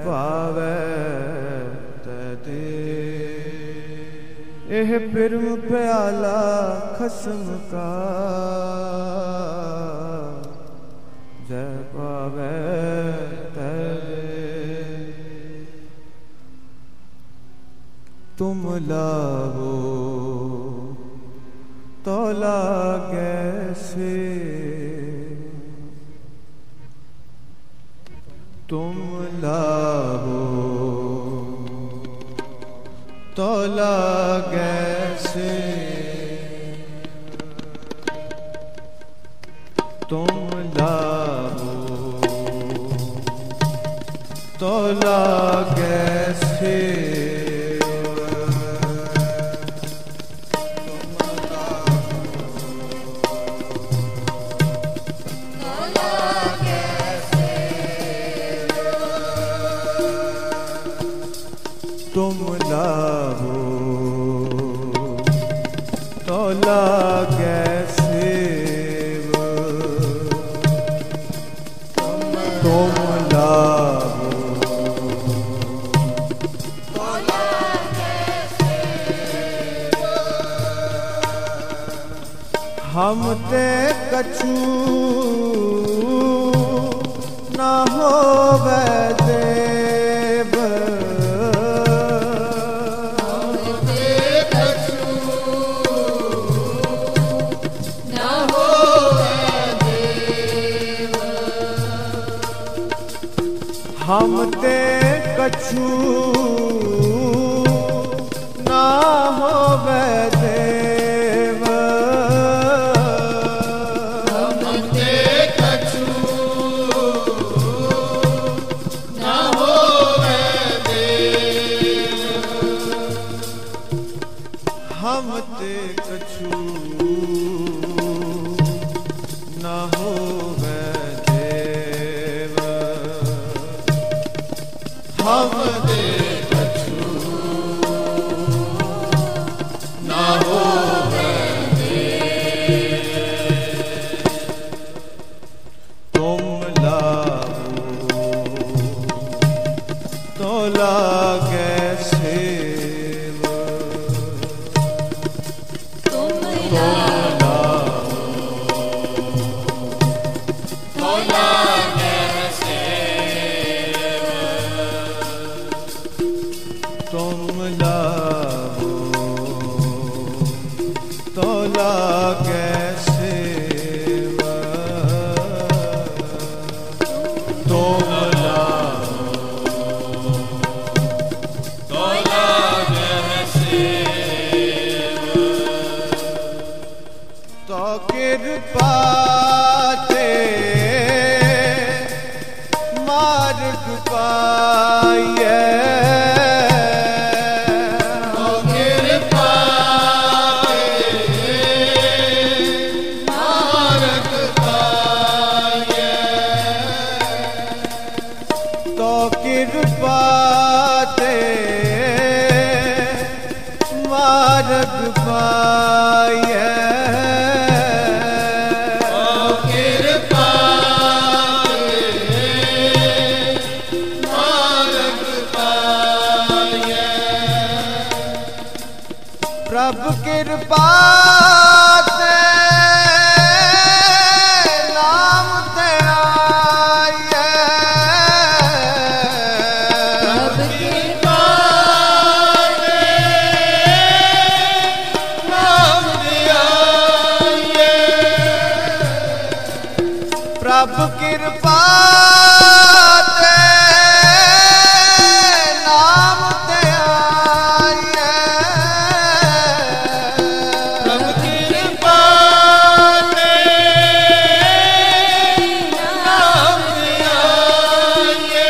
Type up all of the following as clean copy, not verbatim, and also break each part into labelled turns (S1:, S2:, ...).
S1: पावे तै दे। एह पिरम प्याला खसम का जय पावे तै दे। तुम लावो तो लागे से, तुम लावो तो लागे से, तुम लावो तो लागे से। तुम लावो तो लागे सेव, तुम लावो तो लागे सेव। हम ते कछु ना होवे देव, हम ते कछु ना होवे देव, हम ते कछु ना होवे देव, हम ते कछु ना होवे देव, हम ते कछु ना होवे देव। तुम लावो तो लागे सेव, तुम लावो तो लागे सेव, तुम लावो तो लागे सेव, तुम लावो तो लागे सेव। तो कृपा ते मार्ग पाइए, कृपा ते मार्ग पाइए, कृपा ते मार्ग पाइए। प्रभु कृपा ते नाम तेरा प्रभु कृपा ते नाम ते आइए, प्रभु कृपा ते नाम ते आइए,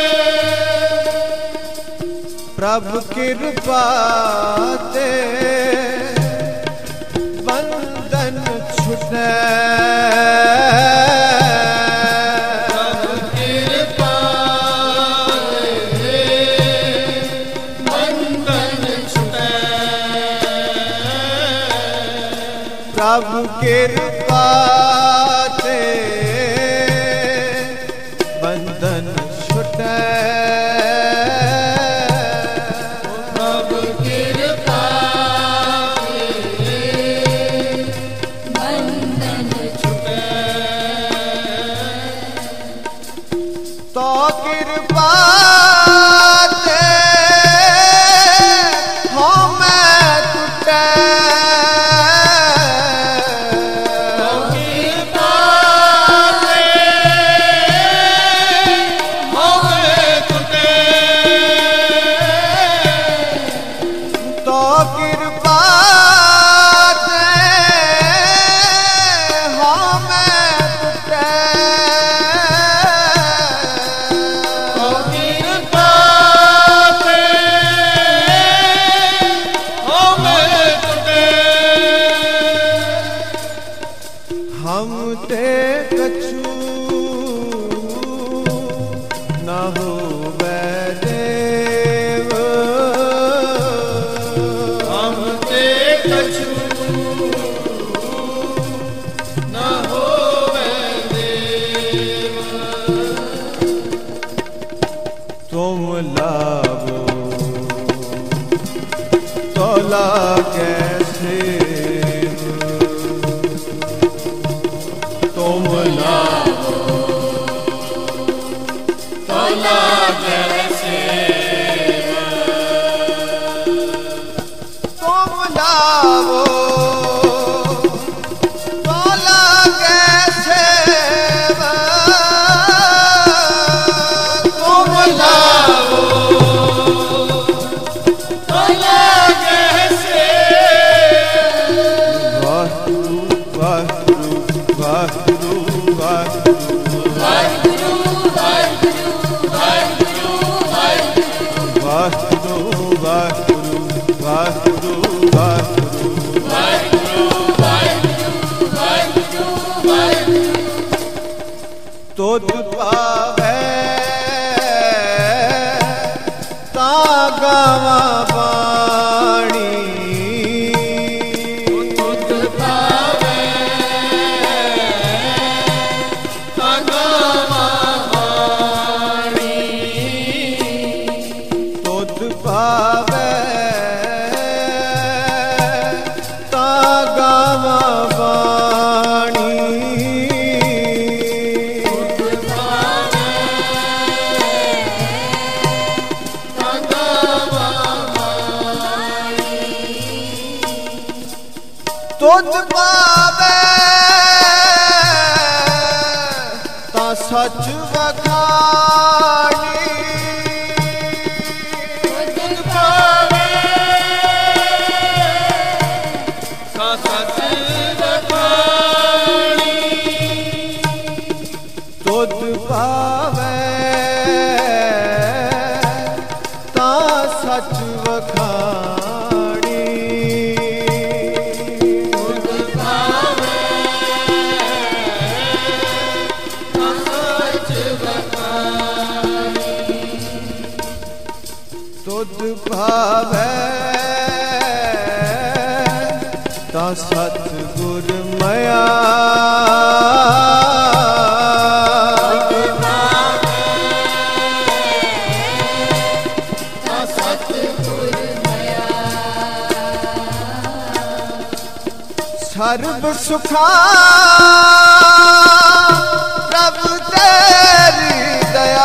S1: प्रभु कृपा ते बंधन छुटे, प्रभु कृपा ते बंधन छुटे, तो कृपा ते हमें टूटे हम ते कछु न होवे देव हम ते कछु न होवे देव तुम लावो तोला कैसे तुम लावो तोला कैसे तुम लावो तोला कैसे तुम लावो तोला कैसे वाहिगुरु तुद पावे ता गावा बाणी तुद पावे ता गावा बाणी तुद पावे ता गावा बाणी तुद पावे ता सच वखाणी तुद पावे ता सच वखाणी तुद पावे ता सच वखाणी तुद भावे ता सतगुर मया सर्व सुखा प्रभु तेरी दया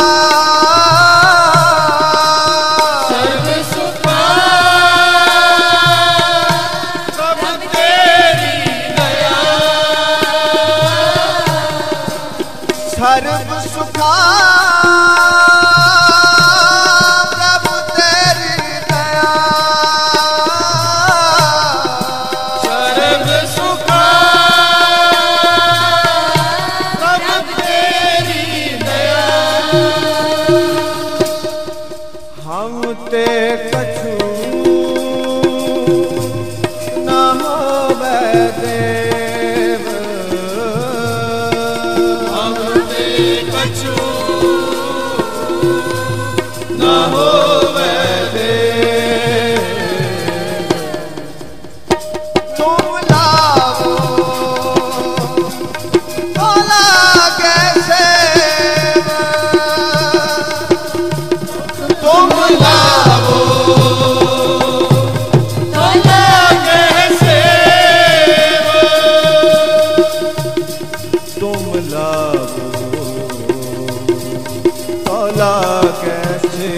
S1: सर्व सुखा प्रभु तेरी दया सर्व सुखा प्रभु तेरी दया हम ते कछु न होवे देव कछु न होवे देव तुम लावो तोला कैसे तुम लावो तोला कैसे तुम लावो मौला कैसे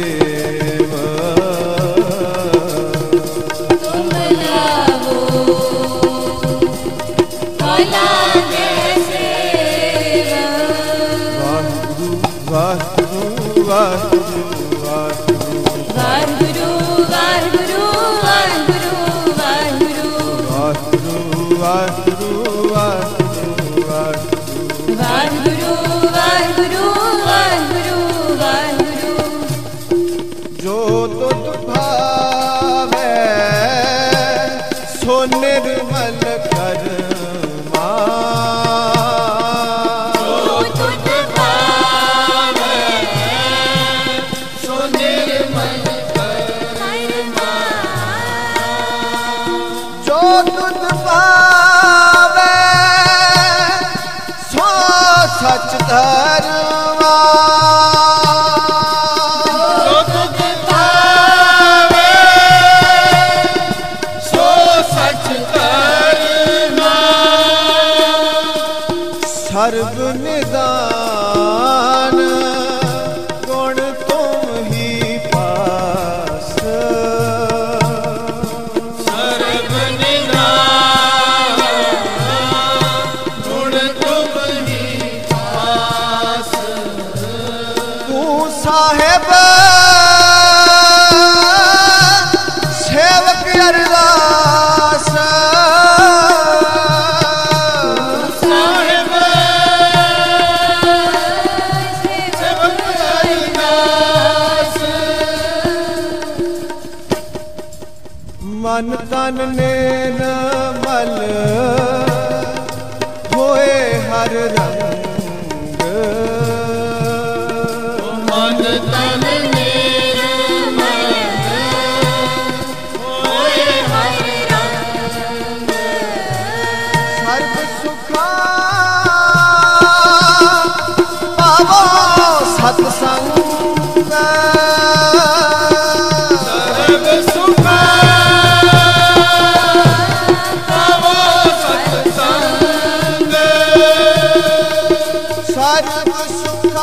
S2: तुम लावो मौला कैसे
S1: वाहिगुरु वाहिगुरु वाहिगुरु
S2: वाहिगुरु वाहिगुरु वाहिगुरु वाहिगुरु
S1: वाहिगुरु वाहिगुरु
S2: वाहिगुरु वाहिगुरु वाहिगुरु वाहिगुरु
S1: जो तुझ भावै सो निर्मल कर सच धर्मा जो तुझ पावे सो सच धर्मा सर्व निदान गुण तुम ही पास सर्व निदान गुण तुम ही साहेब सेवक अरदास साहेब सेवक अरदास मन तन नैन मल होए हर रंग तन निर्मल होए हर रंग सर्व सुखा पावो सत्संग सर्व सुखा पावो सत्संग सर्व सुखा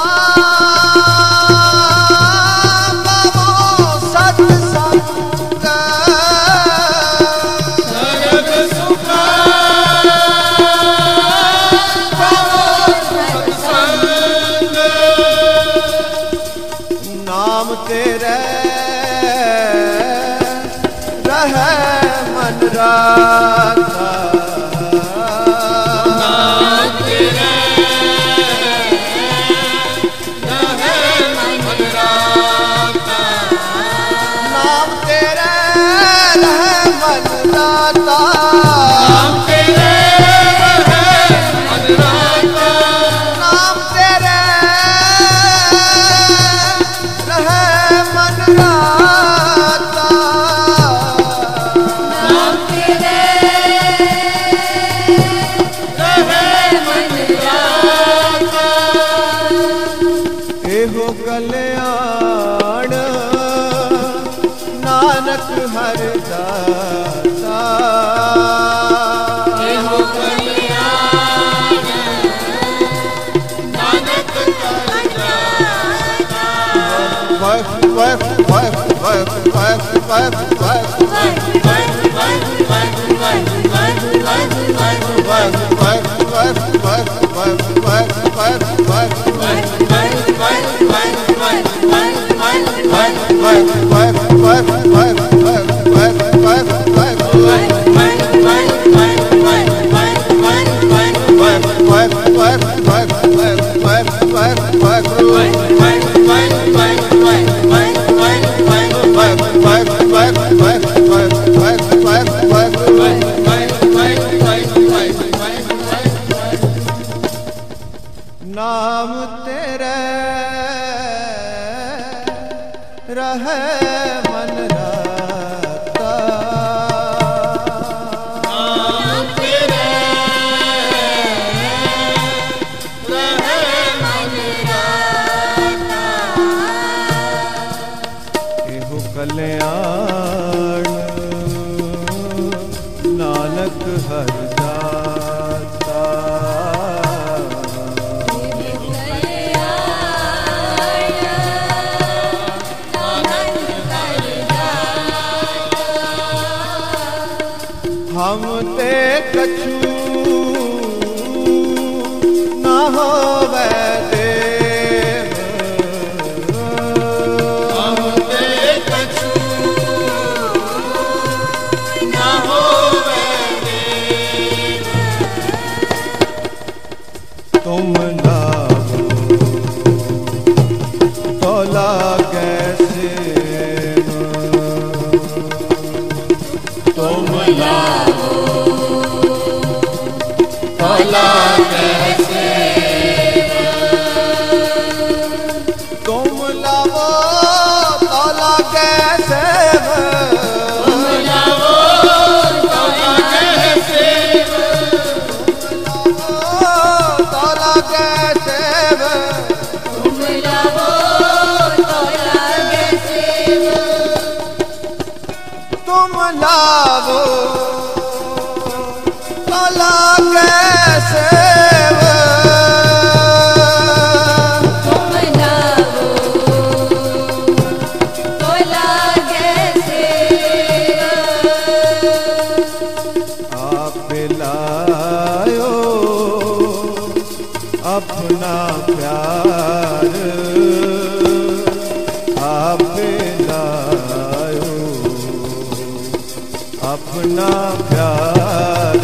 S1: नाम तेरे रहे मन राता नाम तेरे रहे मन राता नाम तेरे रहे मन राता नाम तेरे रहे मन राता नाम तेरे मन राता नाम तेरे रहे मन राता एहो कल्याण नानक हर दाता एहो कल्याण नानक हर दाता नाम तेरे रहे मन राता नाम तेरे रहे मन राता एहो कल्याण नानक हर दाता लावो तो लागे सेव
S2: तुम लावो तो लागे सेव
S1: आप लायो अपना प्यार आप लायो अपना प्यार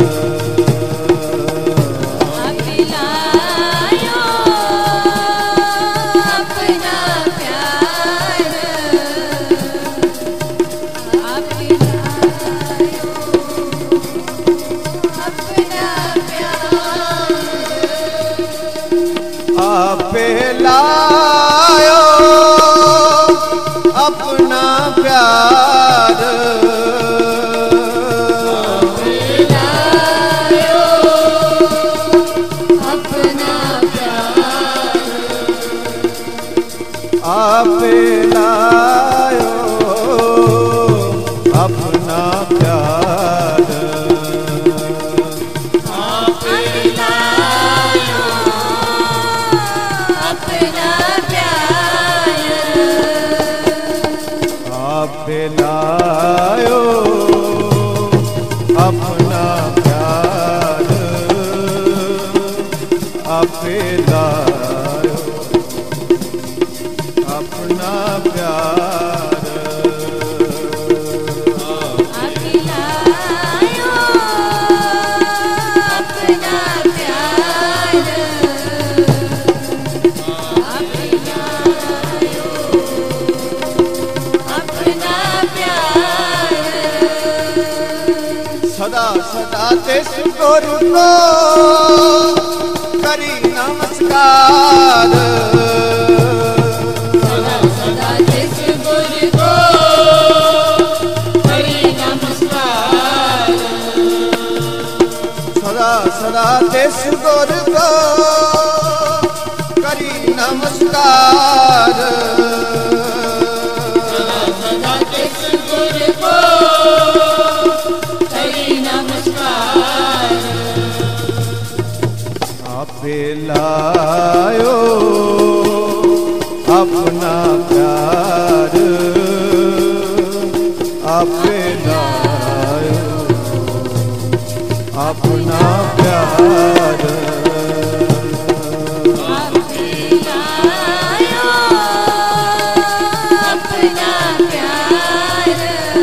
S2: आप लायो अपना प्यार आप लायो अपना प्यार
S1: आप लायो अपना प्यार आप लायो अपना प्यार
S2: आप लायो अपना प्यार
S1: आप लायो अपना प्यार आप लायो अपना प्यार
S2: आप लायो अपना प्यार आप लायो अपना प्यार
S1: सदा सदा तिस गुरु को करी नमस्कार
S2: सदा सदा जिस गुरु को करी नमस्कार
S1: सदा सदा तिस गुरु को करी नमस्कार
S2: सदा सदा जिस गुरु को करी नमस्कार
S1: आप लायो अपना प्यार आप लायो अपना प्यार
S2: आप लायो अपना प्यार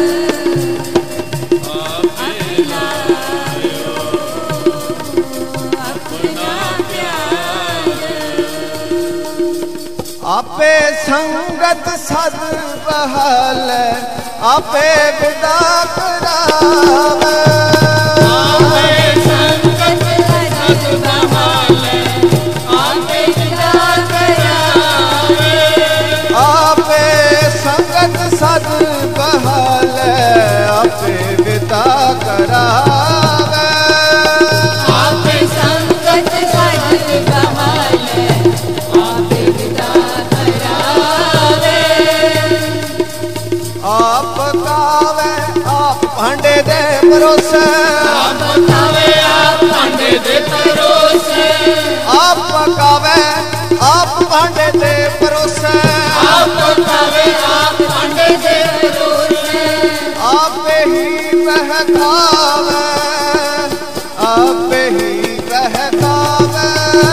S2: आप लायो अपना प्यार
S1: आपे संगत सद बहाल आपे विदा करावे
S2: आपे संगत सद बहाल आपे विदा करावे
S1: आपे संगत सद बहाल आपे विदा करावे
S2: आपे संगत सद बहाल आपे विदा करावे
S1: आप गावे आप भांडे दे भरोसे
S2: आप गावे आप भांडे दे भरोसे
S1: आप गावे आप भांडे दे भरोसे
S2: आप गावे आप भांडे दे भरोसे
S1: आप ही बहकावे आप ही बहकावे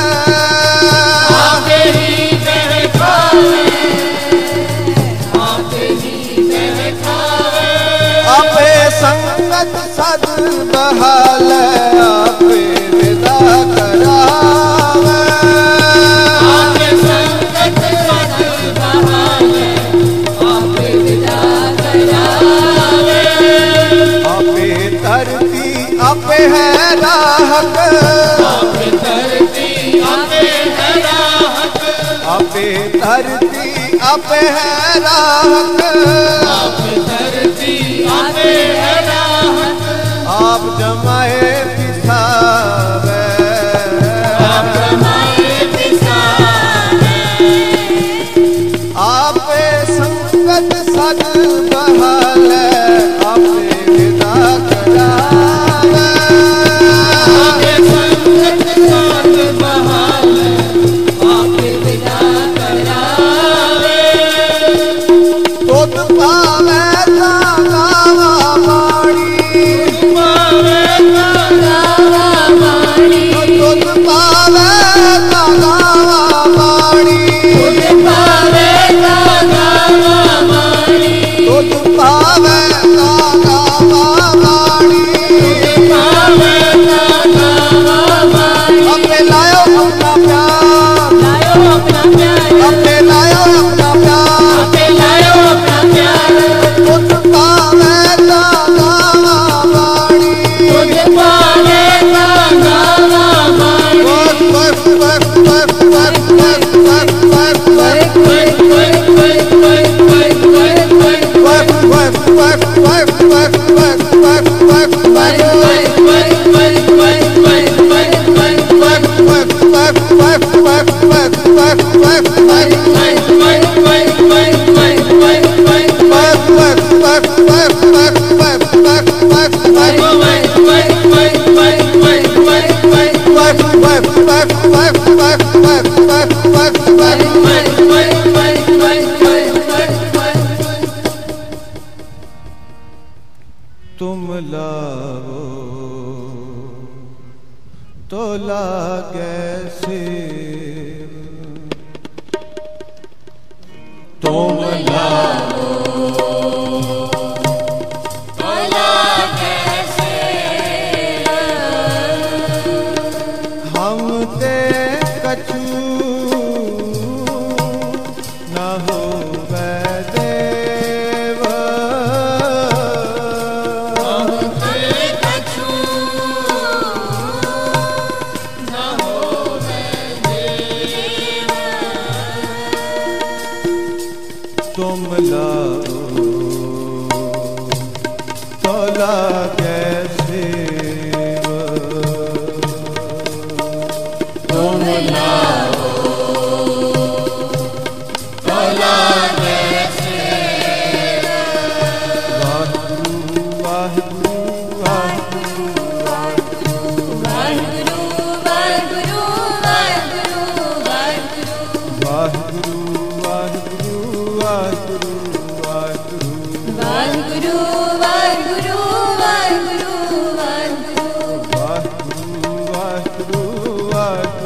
S2: आप ही बहकावे आप ही बहकावे
S1: आपे संगत सद बहाल आपे विदा करावे
S2: आपे संगत सद बहाल आपे विदा करावे
S1: आपे धरती आपे है राहत
S2: आपे धरती आपे है राहत
S1: आपे धरती आपे है राहत
S2: आपे धरती आपे है राहत
S1: आप जमाए पिसावे
S2: आप जमाए पिसावे
S1: आपे संगत सद बहाल आपे तुम लाओ तो लागे शिव, तुम लाओ
S2: तो लागे शिव,
S1: हम ते कछु न हो तुम लाओ तो लागे शिव, तुम लाओ तो लागे शिव। वाहिगुरु वाहिगुरु वाहिगुरु
S2: वाहिगुरु वाहिगुरु वाहिगुरु वाहिगुरु
S1: वाहिगुरु वाहिगुरु वाहिगुरु
S2: वाहिगुरु वाहिगुरु वाहिगुरु वाहिगुरु
S1: वाहिगुरु वाहिगुरु वाहिगुरु